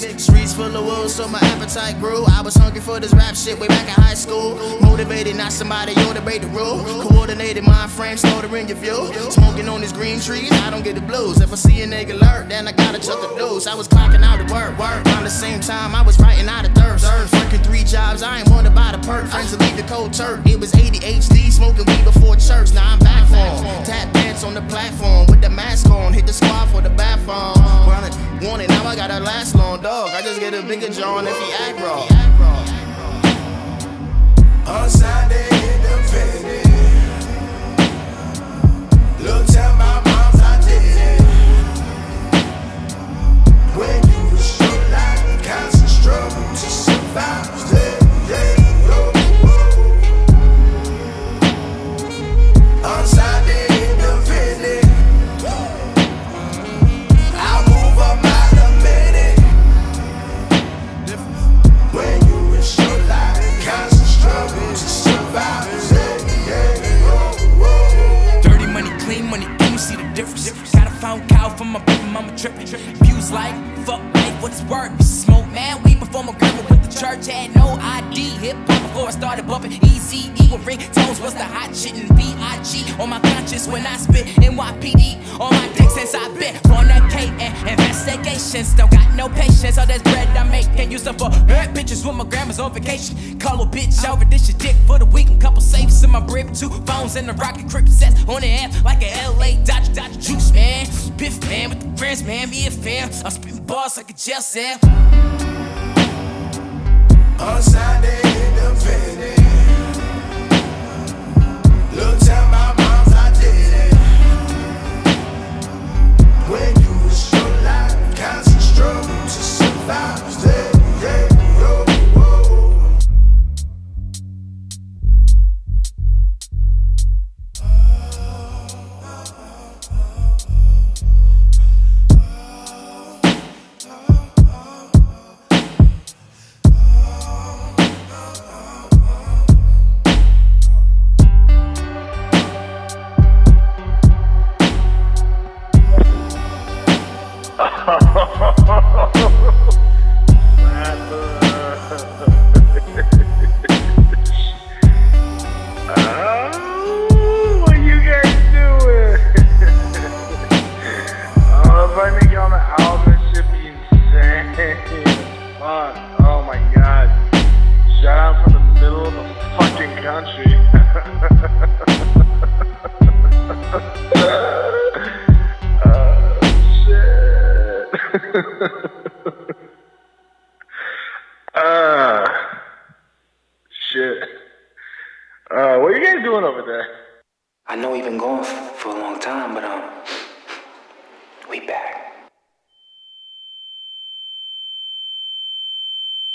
Streets full of wolves, so my appetite grew. I was hungry for this rap shit way back in high school. Motivated, not somebody, you to break the rule. Coordinated mind frame, slaughtering your view. Smoking on these green trees, I don't get the blues. If I see a nigga lurk, then I gotta chuck the deuce. I was clocking out at work. Around the same time, I was writing out of thirst. Working 3 jobs, I ain't wanna buy the perk. Friends to leave the cold turk. It was ADHD, smoking weed before church. Now I'm back home. Tap dance on the platform with the mask on. Hit the squad for the bathroom. Wanted, now I gotta last long, dog. I just get a bigger John if he act wrong. Unsigned independent. Look, tell my moms I did it. When you was your life, constant struggle to survive. Unsigned independent. I'll move a mile a minute. When you was your life, constant struggle to survive. Dirty money, clean money, can you see the difference? Got a phone call from my baby mama tripping. Views like, fuck life, what's worth? Smoke man, weed before my grandma went to church. Had no ID, hip hop before I started bumping. Easy, with ringtones, what's the hot shit in B.I.G. on my conscience when I spit NYPD on my dick since I been on that K and investigations. Don't got no patience, all this bread I'm making. Use up for hurt bitches with my grandma's on vacation. Call a bitch over, this your dick for the weekend. Couple safes in my brick, 2 phones and the rocket crib sets on the app like a LA Dodger juice, man. Biff, man, with the friends, man, me a fan. I'm spitting bars like a jail cell. Unsigned independent. Look, tell my moms I did it. When you was your life, constant struggle to survive. What you guys doing? If I make it on the album, it should be insane. Fuck. Oh my god. Shout out from the middle of the fucking country. Shit. What are you guys doing over there? I know we've been going for a long time, but we back.